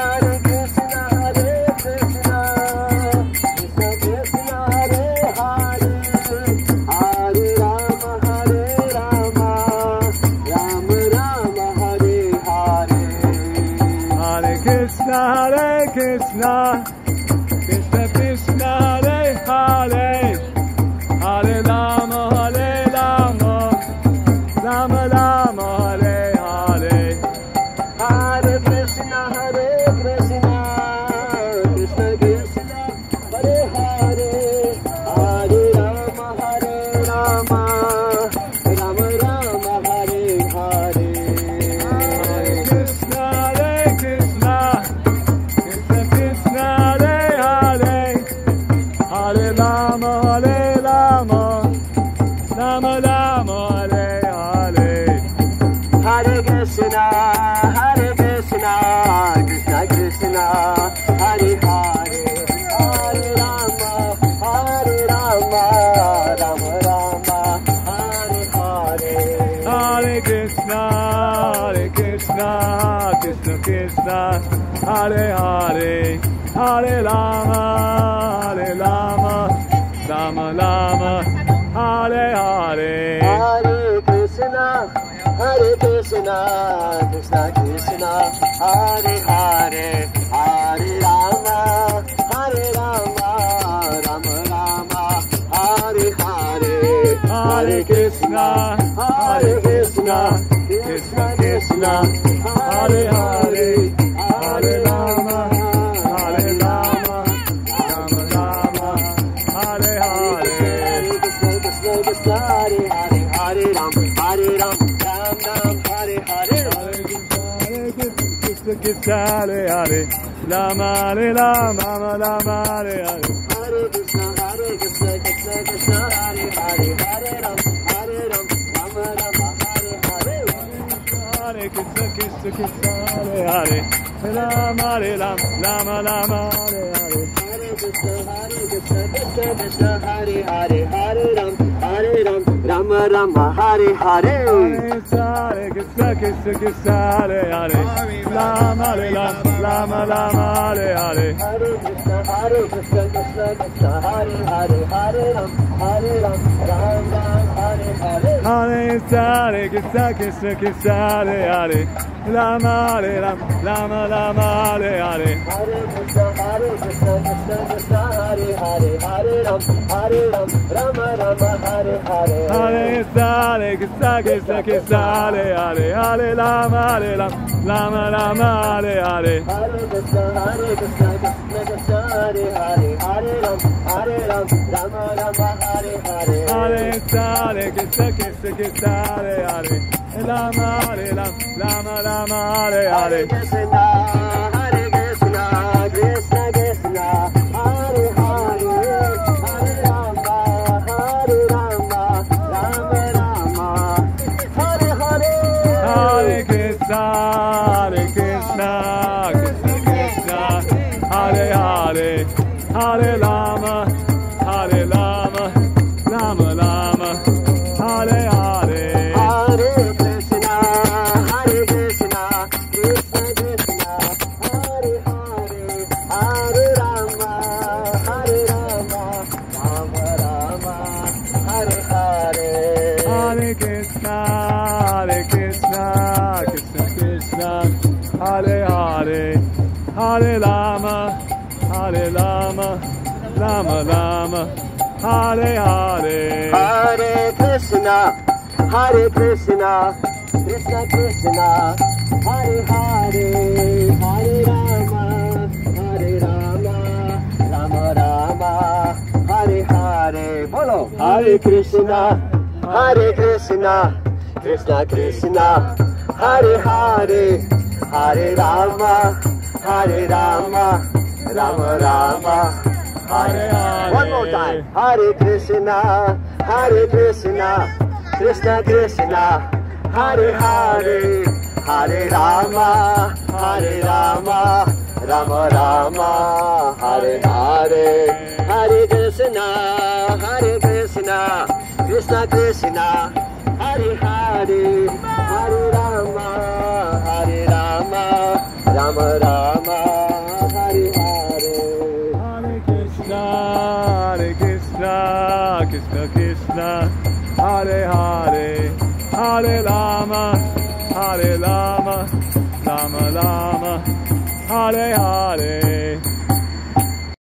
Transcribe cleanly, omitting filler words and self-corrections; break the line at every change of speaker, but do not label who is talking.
Hare Hare, Hare Rama, Hare Rama, Rama Rama, Hare Hare.
Hare Krishna, Krishna Krishna, Hare Hare, Hare Rama, Rama Rama, Hare Hare.
Hare Krishna, Krishna Krishna, Hare Hare. Hare Rama, Hare Rama, Rama Rama, Hare Hare.
Krishna Krishna, Hare Hare, Hare Ram, Ram Ram, Hare Hare.
Krishna Krishna, Hare Hare, Rama Hare Rama, Rama Hare Hare.
Hare Krishna, Krishna Krishna, Hare Hare, Hare Ram, Rama Rama, Hare Hare.
Hare Krishna, Krishna Krishna, Hare Hare, Rama Hare Rama, Rama Rama Hare Hare.
Hare Krishna, Krishna Hare Hare, Hare Ram, Rama Rama, Hare Hare.
Hare Krishna, Krishna Krishna, Hare Hare, Rama Hare Rama, Rama Rama Hare Hare.
Hare Krishna, Krishna Krishna, Hare Hare, Hare Ram, Ram Ram, Hare Hare.
Hare Krishna, Krishna Krishna, Hare Hare, Rama Hare Rama, Rama Rama Hare Hare.
Hare Krishna, Krishna Krishna, Hare Hare, Hare Ram, Rama Rama, Hare Hare.
Hare Krishna, Krishna Krishna, Hare Hare, Hare Rama Hare Rama, Rama Rama Hare Hare.
Hare Krishna, Krishna Krishna, Hare Hare, Hare Ram, Rama Rama, Hare Hare.
Hare Krishna, Krishna Krishna, Hare Hare, Rama Hare Rama, Rama Rama Hare Hare.
Hare Krishna, Krishna Krishna, Hare Hare, Hare Rama, Rama Rama, Hare Hare.
Hare Krishna, Krishna Krishna, Hare Hare, Hare Rama, Rama Rama, Hare Hare.
Hare Krishna, Krishna Krishna, Hare Hare, Hare Rama, Rama Rama, Hare Hare.
Hare Krishna, Krishna Krishna, Hare Hare, Hare Rama, Rama Rama, Hare Hare.
Hare Krishna, Krishna Krishna, Hare Hare, Hare Rama, Rama Rama, Hare Hare. Bolo. Hare Krishna, Krishna Krishna, Hare Hare, Hare Rama, Rama Rama, Hare Hare. One more time. Hare Krishna, Krishna Krishna, Hare Hare, Hare Rama, Rama Rama, Hare Hare. Hare Krishna, Krishna Krishna, Hare Hare, Hare Rama, Rama Rama,
Hare Krishna, Krishna Krishna, Hare Hare, Hare Rama, Hare Rama, Rama Rama, Hare Hare.